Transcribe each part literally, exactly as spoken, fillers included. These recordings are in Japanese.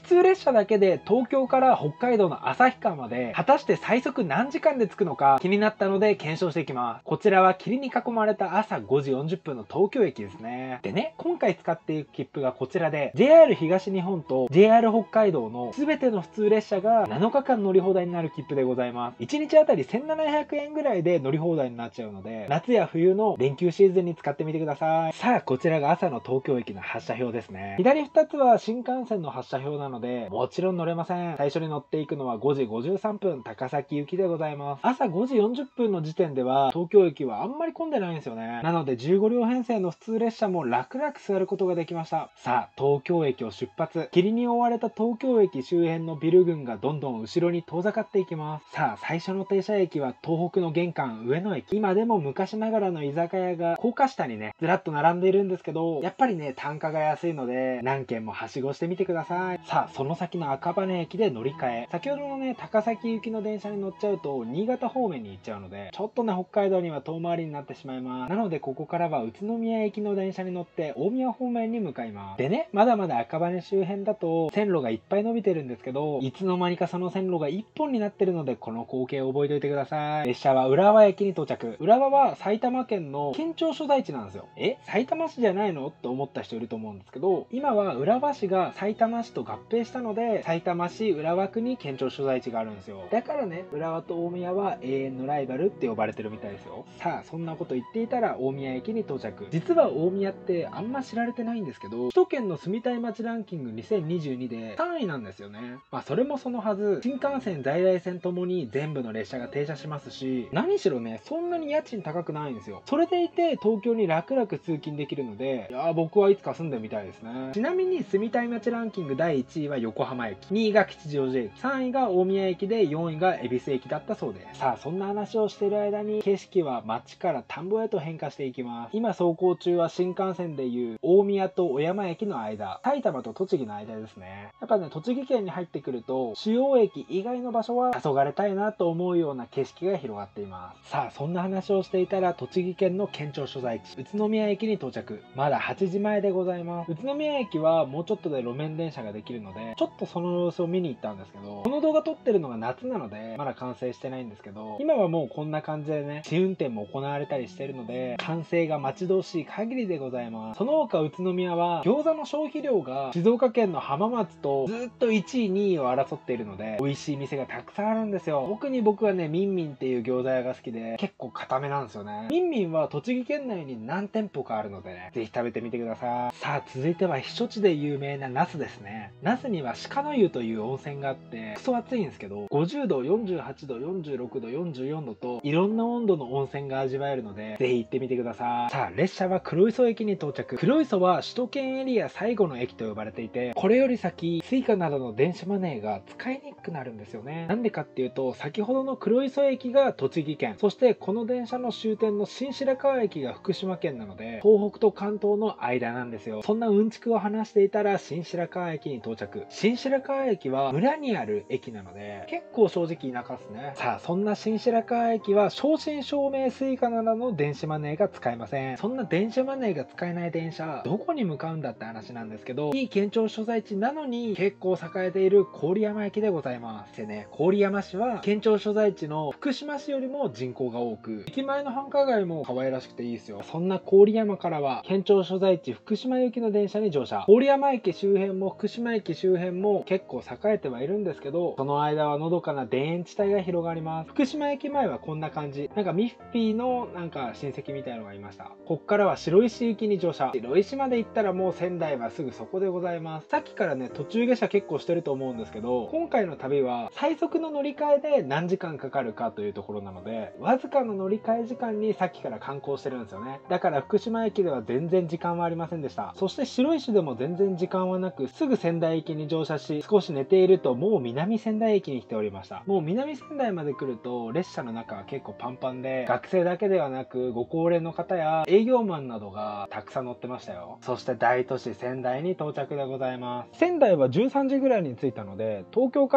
通列車だけで東京から北海道の旭川まで果たして最速何時間で着くのか気になったので検証していきます。こちらは霧に囲まれた朝ごじよんじゅっぷんの東京駅ですね。でね、今回使っていく切符がこちらで ジェイアール 東日本と ジェイアール 北海道の全ての普通列車がなのかかん乗り放題になる切符でございます。いちにちあたりせんななひゃくえんぐらいで乗り放題になっちゃうので、夏や冬の連休シーズンに使ってみてください。さあ、こちらが朝の東京駅の発車表ですね。左ふたつは新幹線の発車表なので、もちろん乗れません。最初に乗っていくのはごじごじゅうさんぷん、高崎行きでございます。朝ごじよんじゅっぷんの時点では、東京駅はあんまり混んでないんですよね。なのでじゅうごりょう編成の普通列車も楽々座ることができました。さあ、東京駅を出発。霧に覆われた東京駅周辺のビル群がどんどん後ろに遠ざかっていきます。さあ、最初の停車駅は東北の玄関上野駅。今でも昔ながらの居酒屋が高架下にね、ずらっと並んでいるんですけど、やっぱりね、単価が安いので、何軒もはしごしてみてください。さあ、その先の赤羽駅で乗り換え。先ほどのね、高崎行きの電車に乗っちゃうと、新潟方面に行っちゃうので、ちょっとね、北海道には遠回りになってしまいます。なので、ここからは宇都宮行きの電車に乗って大宮方面に向かいます。でね、まだまだ赤羽周辺だと線路がいっぱい伸びてるんですけど、いつの間にかその線路がいっぽんになってるので、この光景を覚えておいてください。列車は浦和駅に到着。浦和は埼玉県の県庁所在地なんですよ。え、埼玉市じゃないのと思った人いると思うんですけど、今は浦和市が埼玉市と合併したので、埼玉市浦和区に県庁所在地があるんですよ。だからね、浦和と大宮は永遠のライバルって呼ばれてるみたいですよ。さあ、そんなこと言っていたら大宮駅に到着。実は大宮ってあんま知られてないんですけど、首都圏の住みたい街ランキングにせんにじゅうにでさんいなんですよね。まあそれもそのはず、新幹線在来線ともに全部の列車が停車しますし、何しろね、そんなに家賃高くないんですよ。それでいて東京に楽々通勤できるので、いやー、僕はいつか住んでみたいですね。ちなみに住みたい街ランキングだいいちいは横浜駅、にいが吉祥寺駅、さんいが大宮駅でよんいが恵比寿駅だったそうです。さあ、そんな話をしている間に景色は街から田んぼへと変化していきます。今走行中は新幹線でいう大宮と小山駅の間、埼玉と栃木の間ですね。やっぱね、栃木県に入ってくると主要駅以外の場所は黄昏たいなと思うような景色が広がっています。さあ、そんな話をしていたら栃木県の県庁所在地宇都宮駅に到着。まだはちじまえでございます。宇都宮駅はもうちょっとで路面電車ができるので、ちょっとその様子を見に行ったんですけど、この動画撮ってるのが夏なのでまだ完成してないんですけど、今はもうこんな感じでね、試運転も行われたりしてるので、完成が待ち遠しい限りでございます。その他宇都宮は餃子の消費量が静岡県の浜松とずっといちいにいを争っているので、美味しい店がたくさんあるんですよ。特に僕はね、みんみんっていう餃子屋が好きで、結構固めなんですよね。みんみんは栃木県内に何店舗かあるのでね、ぜひ食べてみてください。さあ、続いては避暑地で有名な那須ですね。那須には鹿の湯という温泉があって、クソ暑いんですけど、ごじゅうど、よんじゅうはちど、よんじゅうろくど、よんじゅうよんどといろんな温度の温泉が味わえるので、ぜひ行ってみてください。さあ、列車は黒磯駅に到着。黒磯は首都圏エリア最後の駅と呼ばれていて、これより先、スイカなどの電子マネーが使いにくくなるんですよね。なんでかっていうと、先ほどの黒磯駅が栃木県、そしてこの電車の終点の新白河駅が福島県なので、東北と関東の間なんですよ。そんなうんちくを話していたら新白河駅に到着。新白河駅は村にある駅なので、結構正直田舎っすね。さあ、そんな新白河駅は正真正銘スイカなどの電子マネーが使えません。そんな電子マネーが使えない電車、どこに向かうんだって話なんですけど、いい県庁所在地なのに結構栄えている郡山駅でございます。でね、郡山市は県庁所在地の福島市よりも人口が多く、駅前の繁華街も可愛らしくていいですよ。そんな郡山からは県庁所在地福島行きの電車に乗車。郡山駅周辺も福島駅周辺も結構栄えてはいるんですけど、その間はのどかな田園地帯が広がります。福島駅前はこんな感じ。なんかミッフィーのなんか親戚みたいのがいました。こっからは白石行きに乗車。白石まで行ったらもう仙台はすぐそこでございます。さっきからね、途中下車結構してると思うんですけど、今回の旅は最速の乗り換えで何時間かかるかというところなので、わずかの乗り換え時間にさっきから観光してるんですよね。だから福島駅では全然時間はありませんでした。そして白石でも全然時間はなく、すぐ仙台駅に乗車し、少し寝ているともう南仙台駅に来ておりました。もう南仙台まで来ると列車の中は結構パンパンで、学生だけではなくご高齢の方や営業マンなどがたくさん乗ってましたよ。そして大都市仙台に到着でございます。仙台はじゅうさんじぐらいに着いたので、東京から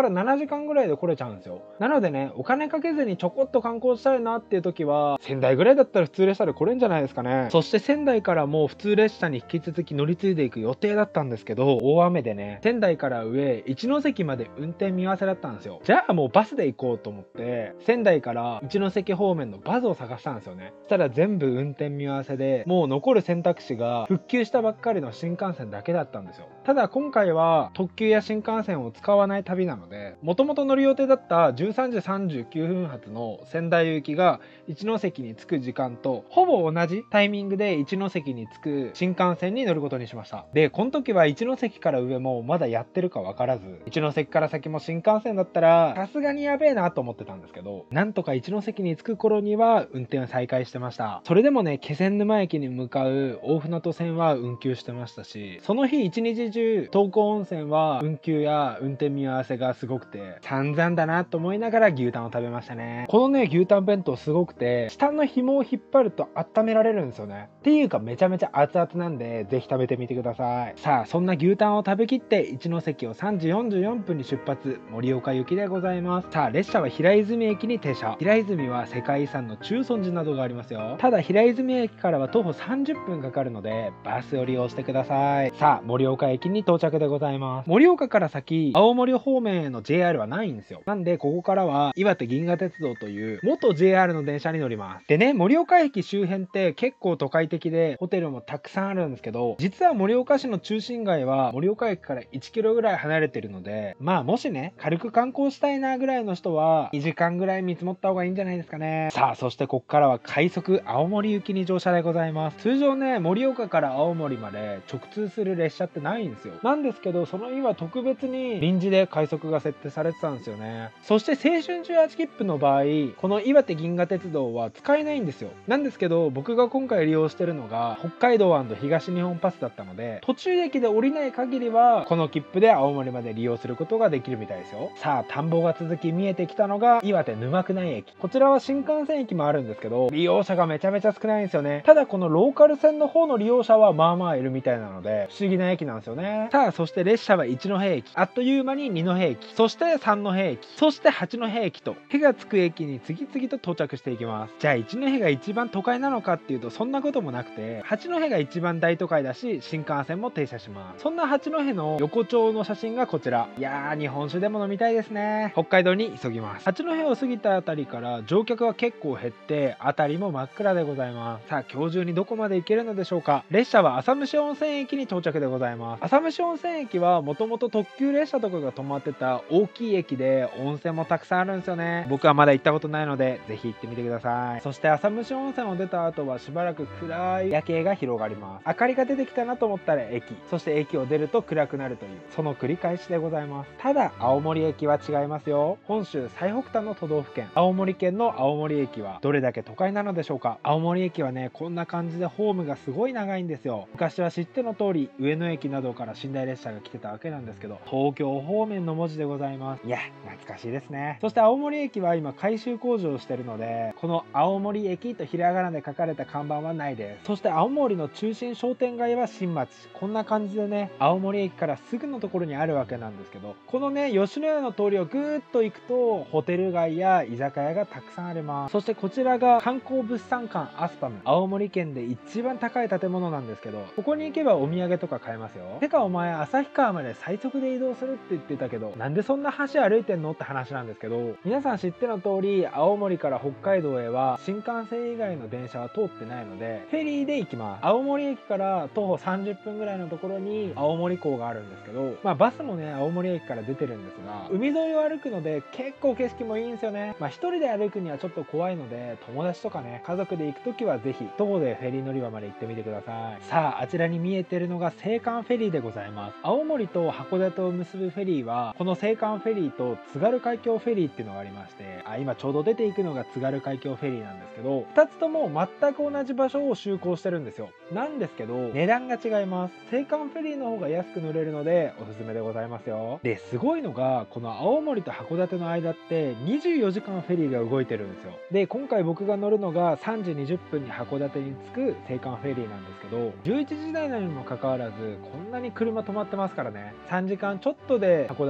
からななじかんぐらいで来れちゃうんですよ。なのでね、お金かけずにちょこっと観光したいなっていう時は仙台ぐらいだったら普通列車で来れんじゃないですかね。そして仙台からも普通列車に引き続き乗り継いでいく予定だったんですけど、大雨でね、仙台から上一ノ関まで運転見合わせだったんですよ。じゃあもうバスで行こうと思って仙台から一ノ関方面のバスを探したんですよね。そしたら全部運転見合わせで、もう残る選択肢が復旧したばっかりの新幹線だけだったんですよ。ただ今回は特急や新幹線を使わない旅なので、もともと乗る予定だったじゅうさんじさんじゅうきゅうふん発の仙台行きが一ノ関に着く時間とほぼ同じタイミングで一ノ関に着く新幹線に乗ることにしました。で、この時は一ノ関から上もまだやってるか分からず、一ノ関から先も新幹線だったらさすがにやべえなと思ってたんですけど、なんとか一ノ関に着く頃には運転を再開してました。それでもね、気仙沼駅に向かう大船渡線は運休してましたし、その日一日中東光温泉は運休や運転見合わせがすごくて散々だなと思いながら牛タンを食べましたね。このね、牛タン弁当すごくて、下の紐を引っ張ると温められるんですよね。っていうかめちゃめちゃ熱々なんで、ぜひ食べてみてください。さあ、そんな牛タンを食べきって一ノ関をさんじよんじゅうよんぷんに出発、盛岡行きでございます。さあ、列車は平泉駅に停車。平泉は世界遺産の中尊寺などがありますよ。ただ平泉駅からは徒歩さんじゅっぷんかかるのでバスを利用してください。さあ、盛岡駅に到着でございます。盛岡から先青森方面への ジェイアール はないんですよ。なんでここからは岩手銀河鉄道という元 ジェイアール の電車に乗ります。でね、盛岡駅周辺って結構都会的でホテルもたくさんあるんですけど、実は盛岡市の中心街は盛岡駅からいちキロぐらい離れてるので、まあもしね、軽く観光したいなぐらいの人はにじかんぐらい見積もった方がいいんじゃないですかね。さあ、そしてここからは快速青森行きに乗車でございます。通常ね、盛岡から青森まで直通する列車ってないんですよ。なんですけど、その日は特別に臨時で快速が設定されてたんですよね。そして青春じゅうはち切符の場合、この岩手銀河鉄道は使えないんですよ。なんですけど、僕が今回利用してるのが北海道&東日本パスだったので、途中駅で降りない限りはこの切符で青森まで利用することができるみたいですよ。さあ、田んぼが続き見えてきたのが岩手沼久内駅。こちらは新幹線駅もあるんですけど、利用者がめちゃめちゃ少ないんですよね。ただこのローカル線の方の利用者はまあまあいるみたいなので、不思議な駅なんですよね。さあ、そして列車は一戸駅、あっという間に二戸駅、そして三戸駅、そして八戸駅と手がつく駅に次々と到着していきます。じゃあ一戸が一番都会なのかっていうと、そんなこともなくて、八戸が一番大都会だし、新幹線も停車します。そんな八戸の横丁の写真がこちら。いやー、日本酒でも飲みたいですね。北海道に急ぎます。八戸を過ぎたあたりから乗客は結構減って、あたりも真っ暗でございます。さあ、今日中にどこまで行けるのでしょうか。列車は浅虫温泉駅に到着でございます。浅虫温泉駅はもともと特急列車とかが止まってた大きい駅で、温泉もたくさんあるんですよね。僕はまだ行ったことないので、ぜひ行ってみてください。そして浅虫温泉を出た後はしばらく暗い夜景が広がります。明かりが出てきたなと思ったら駅、そして駅を出ると暗くなるという、その繰り返しでございます。ただ青森駅は違いますよ。本州最北端の都道府県、青森県の青森駅はどれだけ都会なのでしょうか。青森駅はね、こんな感じでホームがすごい長いんですよ。昔は知っての通り上野駅などから寝台列車が来てたわけなんですけど、東京方面の文字でございます。いや、懐かしいですね。そして青森駅は今改修工事をしてるので、この青森駅とひらがなで書かれた看板はないです。そして青森の中心商店街は新町、こんな感じでね、青森駅からすぐのところにあるわけなんですけど、このね、吉野家の通りをぐーっと行くとホテル街や居酒屋がたくさんあります。そしてこちらが観光物産館アスパム、青森県で一番高い建物なんですけど、ここに行けばお土産とか買えますよ。てかお前旭川まで最速で移動するって言ってたけど、なんでそんな橋歩いてんのって話なんですけど、皆さん知っての通り青森から北海道へは新幹線以外の電車は通ってないのでフェリーで行きます。青森駅から徒歩さんじゅっぷんぐらいのところに青森港があるんですけど、まあバスもね青森駅から出てるんですが、海沿いを歩くので結構景色もいいんですよね。まあ一人で歩くにはちょっと怖いので、友達とかね家族で行くときはぜひ徒歩でフェリー乗り場まで行ってみてください。さあ、あちらに見えてるのが青函フェリーでございます。青森と函館を結ぶフェリーはこの青函フェリーと津軽海峡フェリーっていうのがありまして、あ今ちょうど出ていくのが津軽海峡フェリーなんですけど、ふたつとも全く同じ場所を就航してるんですよ。なんですけど値段が違います。青函フェリーの方が安く乗れるのでおすすめでございますよ。で、すごいのがこの青森と函館の間ってにじゅうよじかんフェリーが動いてるんですよ。で、今回僕が乗るのがさんじにじゅっぷんに函館に着く青函フェリーなんですけど、じゅういちじ台なのにもかかわらずこんなに車止まってますからね。さんじかんちょっとで函館に着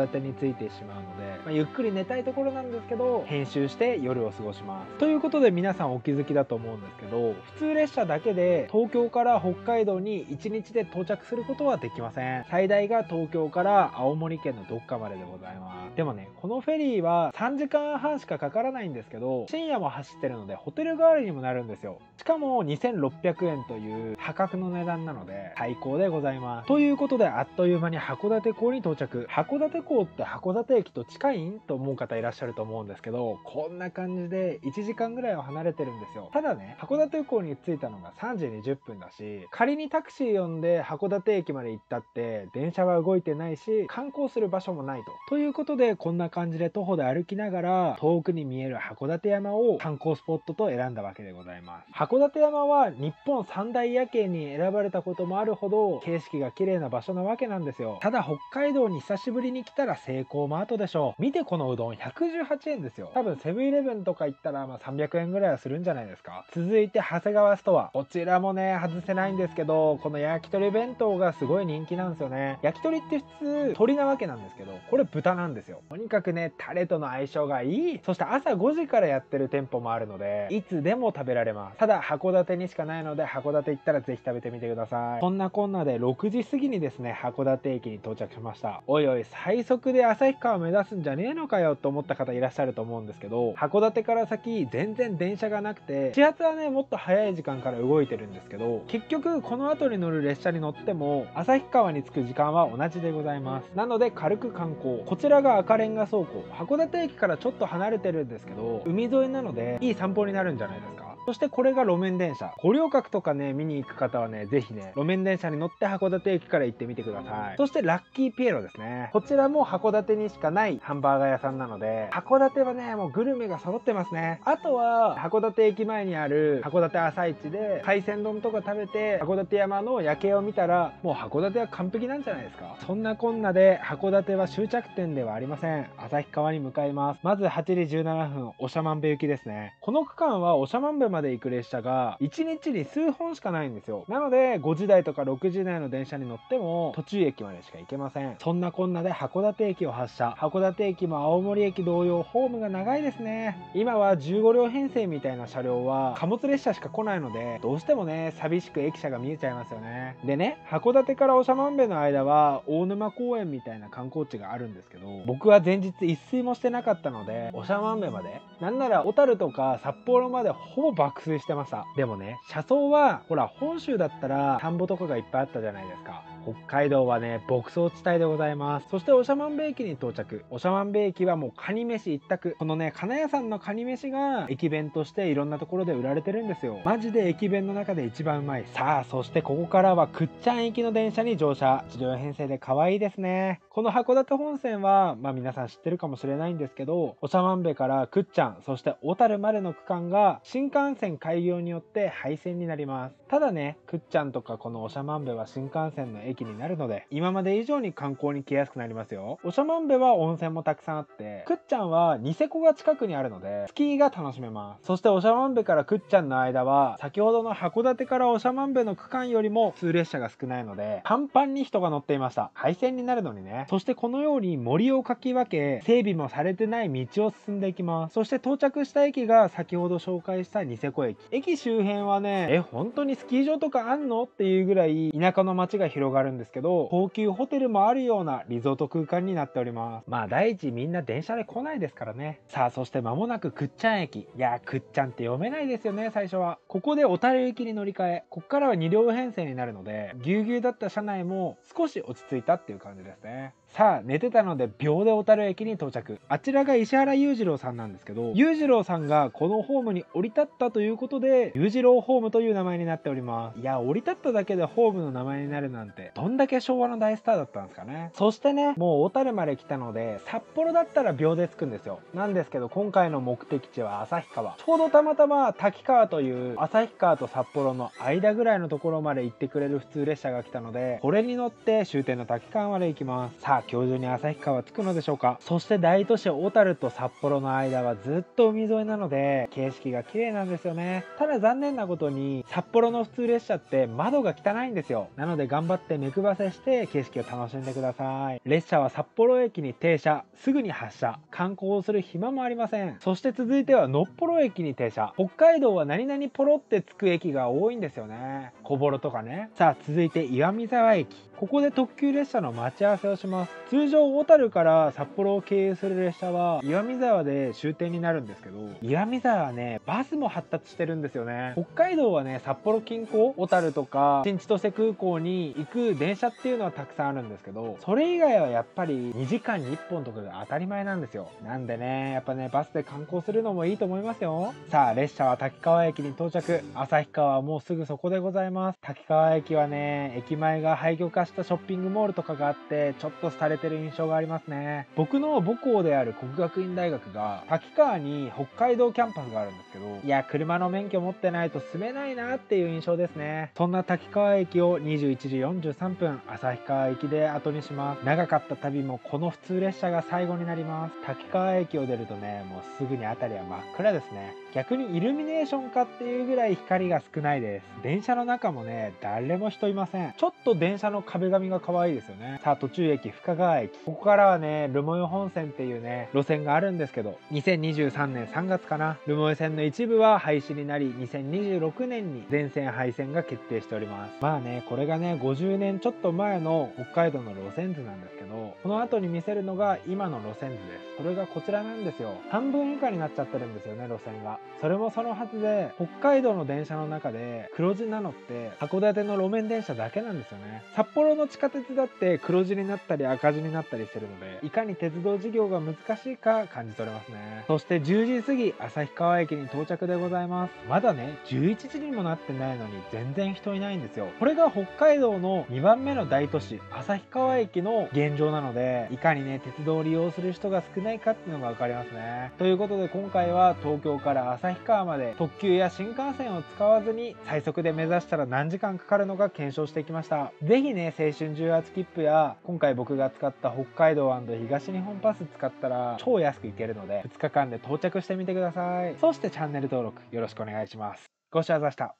いてしまうので、まあ、ゆっくり寝たいところなんですけど、編集して夜を過ごします。ということで皆さんお気づきだと思うんですけど、普通列車だけで東京から北海道にいちにちで到着することはできません。最大が東京から青森県のどっかまででございます。でもね、このフェリーはさんじかんはんしかかからないんですけど、深夜も走ってるのでホテル代わりにもなるんですよ。しかもにせんろっぴゃくえんという破格の値段なので最高でございます。ということであっという間に函館港に到着。函館港って函館駅と近いんと思う方いらっしゃると思うんですけど、こんな感じでいちじかんぐらいは離れてるんですよ。ただね、函館港に着いたのがさんじにじゅっぷんだし、仮にタクシー呼んで函館駅まで行ったって電車は動いてないし、観光する場所もないと。ということでこんな感じで徒歩で歩きながら遠くに見える函館山を観光スポットと選んだわけでございます。函館山は日本三大夜景に選ばれたこともあるほど景色が綺麗な場所なわけなんですよ。ただ北海道に久しぶりに来たらセイコーマートでしょう。見てこのうどんひゃくじゅうはちえんですよ。多分セブンイレブンとか行ったらまあさんびゃくえんぐらいはするんじゃないですか。続いて長谷川ストア、こちらもね外せないんですけど、この焼き鳥弁当がすごい人気なんですよね。焼き鳥って普通鶏なわけなんですけど、これ豚なんですよ。とにかくねタレとの相性がいい。そして朝ごじからやってる店舗もあるのでいつでも食べられます。ただ函館にしかないので函館行ったらぜひ食べてみてください。そんなこんなでろくじ過ぎにですね函館駅に到着しました。おいおい最速で旭川目指すんじゃねえのかよと思った方いらっしゃると思うんですけど、函館から先全然電車がなくて、始発はねもっと早い時間から動いてるんですけど、結局この後に乗る列車に乗っても旭川に着く時間は同じでございます。なので軽く観光。こちらが赤レンガ倉庫、函館駅からちょっと離れてるんですけど海沿いなのでいい散歩になるんじゃないですか。そしてこれが路面電車。五稜郭とかね見に行く方はねぜひね路面電車に乗って函館駅から行ってみてください。そしてラッキーピエロですね。こちらも函館にしかないハンバーガー屋さんなので、函館はねもうグルメが揃ってますね。あとは函館駅前にある函館朝市で海鮮丼とか食べて函館山の夜景を見たらもう函館は完璧なんじゃないですか。そんなこんなで函館は終着点ではありません。旭川に向かいます。まずはちじじゅうななふん長万部行きですね。この区間は長万部まで行く列車がいちにちに数本しかないんですよ。なのでごじだいとかろくじだいの電車に乗っても途中駅までしか行けません。そんなこんなで函館駅を発車。函館駅も青森駅同様ホームが長いですね。今はじゅうごりょう編成みたいな車両は貨物列車しか来ないのでどうしてもね寂しく駅舎が見えちゃいますよね。でね、函館から長万部の間は大沼公園みたいな観光地があるんですけど、僕は前日一睡もしてなかったので長万部まで、なんなら小樽とか札幌までほぼ爆睡してました。でもね車窓はほら本州だったら田んぼとかがいっぱいあったじゃないですか。北海道はね牧草地帯でございます。そして長万部駅に到着。長万部駅はもうカニ飯一択。このね金谷さんのカニ飯が駅弁としていろんなところで売られてるんですよ。マジで駅弁の中で一番うまい。さあそしてここからは倶知安行きの電車に乗車。いちりょう編成で可愛いですね。この函館本線はまあ皆さん知ってるかもしれないんですけど、長万部から倶知安そして小樽までの区間が新幹線開業によって廃線になります。ただね倶知安とかこの長万部は新幹線の駅になるので今まで以上に観光に来やすくなりますよ。長万部は温泉もたくさんあって、倶知安はニセコが近くにあるのでスキーが楽しめます。そして長万部から倶知安の間は先ほどの函館から長万部の区間よりも普通列車が少ないのでパンパンに人が乗っていました。廃線になるのにね。そしてこのように森をかき分け整備もされてない道を進んでいきます。そして到着した駅が先ほど紹介したニセコ駅。駅周辺はねえ本当にスキー場とかあんのっていうぐらい田舎の街が広がるんですけど、高級ホテルもあるようなリゾート空間になっております。まあ第一みんな電車で来ないですからね。さあそして間もなく倶知安駅。いや倶知安って読めないですよね最初は。ここで小樽行きに乗り換え。ここからはにりょう編成になるのでぎゅうぎゅうだった車内も少し落ち着いたっていう感じですね。さあ寝てたので秒で小樽駅に到着。あちらが石原裕次郎さんなんですけど、裕次郎さんがこのホームに降り立ったということで裕次郎ホームという名前になっております。いや降り立っただけでホームの名前になるなんてどんだけ昭和の大スターだったんですかね。そしてねもう小樽まで来たので札幌だったら秒で着くんですよ。なんですけど今回の目的地は旭川。ちょうどたまたま滝川という旭川と札幌の間ぐらいのところまで行ってくれる普通列車が来たのでこれに乗って終点の滝川まで行きます。さああ今日中に旭川着くのでしょうか。そして大都市小樽と札幌の間はずっと海沿いなので景色が綺麗なんですよね。ただ残念なことに札幌の普通列車って窓が汚いんですよ。なので頑張って目配せして景色を楽しんでください。列車は札幌駅に停車、すぐに発車。観光をする暇もありません。そして続いてはのっぽろ駅に停車。北海道は何々ポロって着く駅が多いんですよね。小幌とかね。さあ続いて岩見沢駅。ここで特急列車の待ち合わせをします。通常小樽から札幌を経由する列車は岩見沢で終点になるんですけど、岩見沢はねバスも発達してるんですよね。北海道はね札幌近郊小樽とか新千歳空港に行く電車っていうのはたくさんあるんですけど、それ以外はやっぱりにじかんにいっぽんとかが当たり前なんですよ。なんでねやっぱねバスで観光するのもいいと思いますよ。さあ列車は滝川駅に到着。旭川はもうすぐそこでございます。滝川駅はね駅前が廃墟化したショッピングモールとかがあってちょっと廃れてる印象がありますね。僕の母校である国学院大学が滝川に北海道キャンパスがあるんですけど、いや車の免許持ってないと住めないなっていう印象ですね。そんな滝川駅をにじゅういちじよんじゅうさんぷん旭川駅で後にします。長かった旅もこの普通列車が最後になります。滝川駅を出るとねもうすぐに辺りは真っ暗ですね。逆にイルミネーションかっていうぐらい光が少ないです。電車の中もね誰も人いません。ちょっと電車の壁紙が可愛いですよね。さあ途中駅深川駅。ここからはね留萌本線っていうね路線があるんですけど、にせんにじゅうさんねんさんがつかな、留萌線の一部は廃止になりにせんにじゅうろくねんに全線廃線が決定しております。まあねこれがねごじゅうねんちょっと前の北海道の路線図なんですけど、この後に見せるのが今の路線図です。それがこちらなんですよ。半分以下になっちゃってるんですよね路線が。それもそのはずで、北海道の電車の中で黒字なのって函館の路面電車だけなんですよね。札幌の地下鉄だって黒字になったり赤字になったりしてるので、いかに鉄道事業が難しいか感じ取れますね。そしてじゅうじ過ぎ旭川駅に到着でございます。まだねじゅういちじにもなってないのに全然人いないんですよ。これが北海道のにばんめの大都市旭川駅の現状なので、いかにね鉄道を利用する人が少ないかっていうのが分かりますね。ということで今回は東京から旭川まで特急や新幹線を使わずに最速で目指したら何時間かかるのか検証してきました。ぜひね青春じゅうはち切符や今回僕が使った北海道東日本パス使ったら超安く行けるのでふつかかんで到着してみてください。そしてチャンネル登録よろしくお願いします。ご視聴ありがとうございました。